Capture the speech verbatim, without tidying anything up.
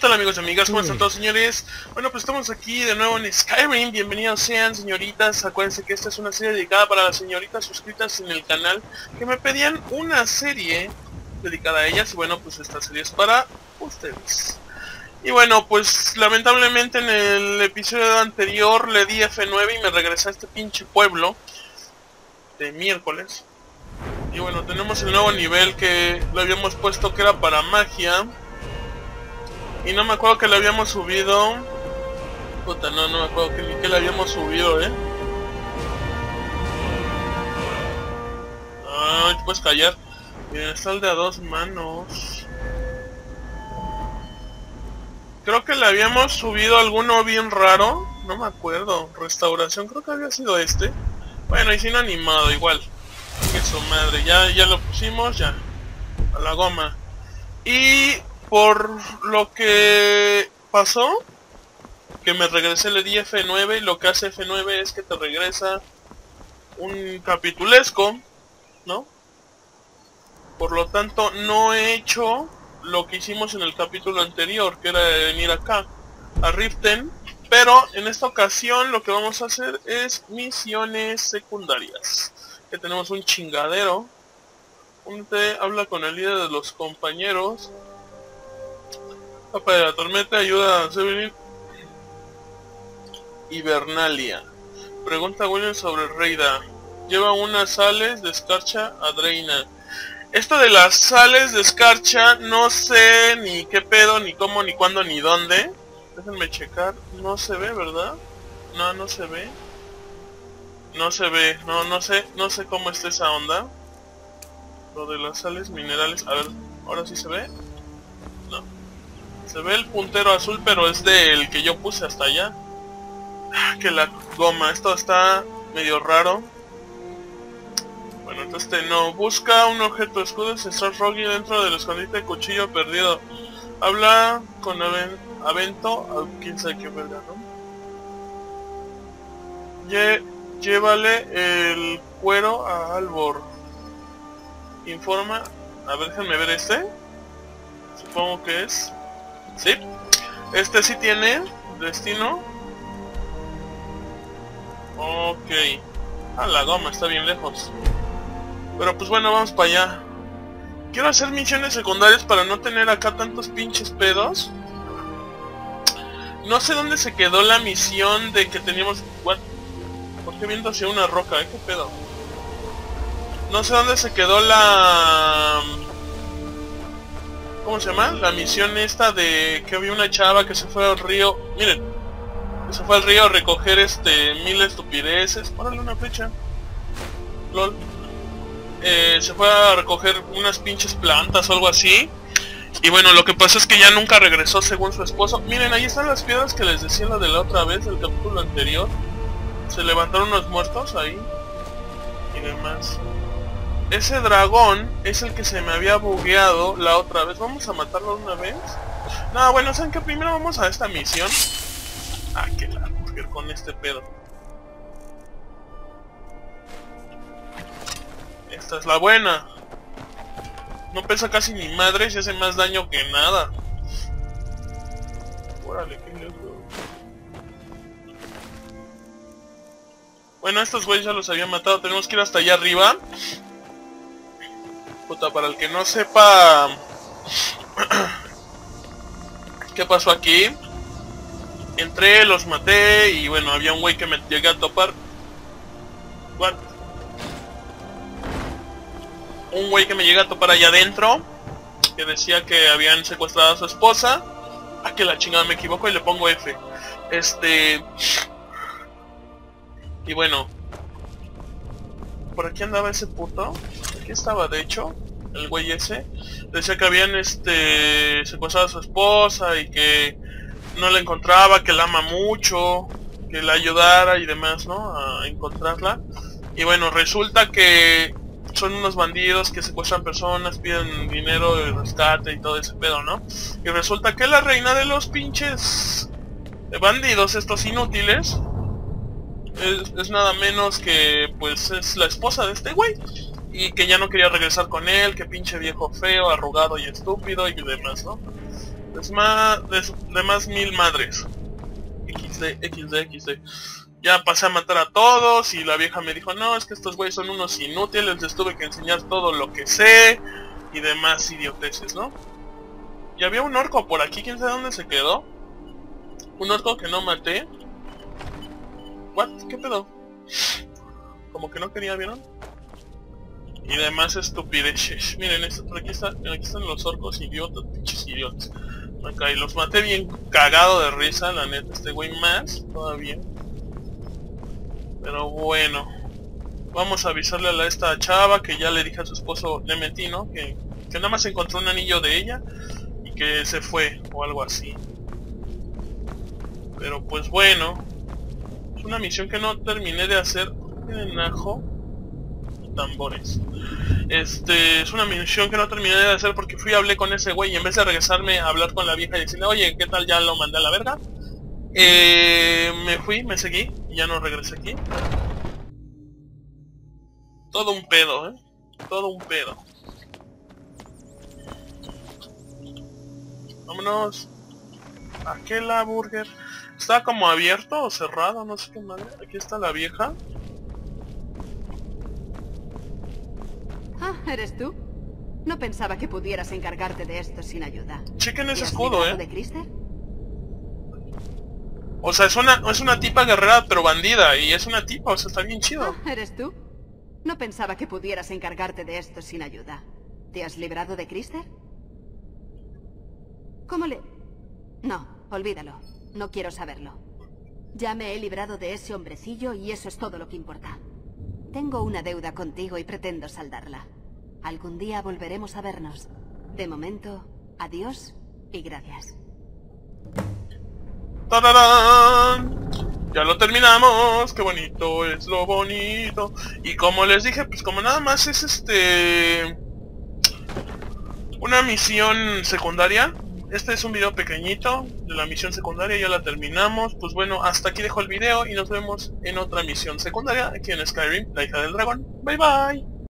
tal amigos y amigas? ¿Cómo están todos, señores? Bueno, pues estamos aquí de nuevo en Skyrim. Bienvenidos sean, señoritas. Acuérdense que esta es una serie dedicada para las señoritas suscritas en el canal que me pedían una serie dedicada a ellas. Y bueno, pues esta serie es para ustedes. Y bueno, pues lamentablemente en el episodio anterior le di F nueve y me regresé a este pinche pueblo de miércoles. Y bueno, tenemos el nuevo nivel que lo habíamos puesto que era para magia. Y no me acuerdo que le habíamos subido. Puta, no, no me acuerdo que ni que le habíamos subido, eh. Ay, te puedes callar. Miren, está el de a dos manos. Creo que le habíamos subido alguno bien raro. No me acuerdo. Restauración, creo que había sido este. Bueno, y si no animado, igual. Que su madre, ya, ya lo pusimos, ya. A la goma. Y por lo que pasó, que me regresé, le di F nueve, y lo que hace F nueve es que te regresa un capitulesco, ¿no? Por lo tanto, no he hecho lo que hicimos en el capítulo anterior, que era venir acá, a Riften, pero en esta ocasión lo que vamos a hacer es misiones secundarias, que tenemos un chingadero. Ponte, habla con el líder de los compañeros. Papa de la tormenta, ayuda a Severin. Hibernalia. Pregunta a William sobre Reida. Lleva unas sales de escarcha a Dreina. Esto de las sales de escarcha, no sé ni qué pedo, ni cómo, ni cuándo, ni dónde. Déjenme checar. No se ve, ¿verdad? No, no se ve. No se ve. No, no sé. No sé cómo está esa onda. Lo de las sales minerales. A ver, ¿ahora sí se ve? No. Se ve el puntero azul, pero es del que yo puse hasta allá. Ah, que la goma. Esto está medio raro. Bueno, entonces este no. Busca un objeto escudo ancestral Rogi dentro del escondite de cuchillo perdido. Habla con Aven Avento. Quién sabe qué verga, ¿no? Lle llévale el cuero a Albor. Informa. A ver, déjenme ver este. Supongo que es. Sí. Este sí tiene destino. Ok. Ah, la goma está bien lejos. Pero pues bueno, vamos para allá. Quiero hacer misiones secundarias para no tener acá tantos pinches pedos. No sé dónde se quedó la misión de que teníamos... What? ¿Por qué viendo hacia una roca? ¿Eh? ¿Qué pedo? No sé dónde se quedó la... ¿Cómo se llama? La misión esta de que había una chava que se fue al río. Miren, que se fue al río a recoger este mil estupideces. Órale, una flecha. Lol. Eh, se fue a recoger unas pinches plantas o algo así. Y bueno, lo que pasa es que ya nunca regresó según su esposo. Miren, ahí están las piedras que les decía la de la otra vez, del capítulo anterior. Se levantaron unos muertos ahí y demás. Ese dragón es el que se me había bugueado la otra vez. ¿Vamos a matarlo una vez? No, bueno, ¿saben qué? Primero vamos a esta misión. Ah, qué la mujer con este pedo. Esta es la buena. No pesa casi ni madre y hace más daño que nada. Órale, qué loco. Bueno, estos güeyes ya los había matado. Tenemos que ir hasta allá arriba. Puta, para el que no sepa qué pasó aquí, entré, los maté y bueno, había un güey que me llegué a topar. What? Un güey que me llega a topar allá adentro, que decía que habían secuestrado a su esposa. Ah, que la chingada, me equivoco y le pongo F. Este... Y bueno, por aquí andaba ese puto. Aquí estaba, de hecho, el güey ese. Decía que habían este secuestrado a su esposa y que no la encontraba, que la ama mucho, que la ayudara y demás, ¿no? A encontrarla. Y bueno, resulta que son unos bandidos que secuestran personas, piden dinero de rescate y todo ese pedo, ¿no? Y resulta que la reina de los pinches bandidos, estos inútiles, es, es nada menos que, pues, es la esposa de este güey. Y que ya no quería regresar con él, que pinche viejo feo, arrugado y estúpido y demás, ¿no? Es más... De, de más mil madres. equis de, equis de, equis de. Ya pasé a matar a todos y la vieja me dijo, no, es que estos güeyes son unos inútiles, les tuve que enseñar todo lo que sé y demás idioteces, ¿no? Y había un orco por aquí, quién sabe dónde se quedó. Un orco que no maté. ¿What? ¿Qué pedo? Como que no quería, ¿vieron? Y demás estupideces. Miren, esto, por aquí, está, aquí están los orcos idiotas, pinches idiotas. Acá, y los maté bien cagado de risa, la neta, este güey más, todavía. Pero bueno. Vamos a avisarle a la, esta chava que ya le dije a su esposo, le mentí, ¿no? Que, que nada más encontró un anillo de ella y que se fue, o algo así. Pero pues bueno. Es una misión que no terminé de hacer. Tienen ajo y tambores. Este, es una misión que no terminé de hacer porque fui y hablé con ese güey y en vez de regresarme a hablar con la vieja y decirle, oye, ¿qué tal? Ya lo mandé a la verga. Eh, me fui, me seguí y ya no regresé aquí. Todo un pedo, ¿eh? Todo un pedo. Vámonos. Aquella burger. ¿Está como abierto o cerrado? No sé qué madre. Aquí está la vieja. Ah, ¿eres tú? No pensaba que pudieras encargarte de esto sin ayuda. Chequen ese ¿Te has escudo, librado eh. de Crister? O sea, es una, es una tipa guerrera pero bandida. Y es una tipa, o sea, está bien chido. Ah, ¿eres tú? No pensaba que pudieras encargarte de esto sin ayuda. ¿Te has librado de Crister? ¿Cómo le...? No, olvídalo. No quiero saberlo. Ya me he librado de ese hombrecillo y eso es todo lo que importa. Tengo una deuda contigo y pretendo saldarla. Algún día volveremos a vernos. De momento, adiós y gracias. ¡Tararán! Ya lo terminamos, qué bonito es lo bonito. Y como les dije, pues como nada más es este... una misión secundaria. Este es un video pequeñito de la misión secundaria, ya la terminamos. Pues bueno, hasta aquí dejo el video y nos vemos en otra misión secundaria aquí en Skyrim, la hija del dragón. Bye bye.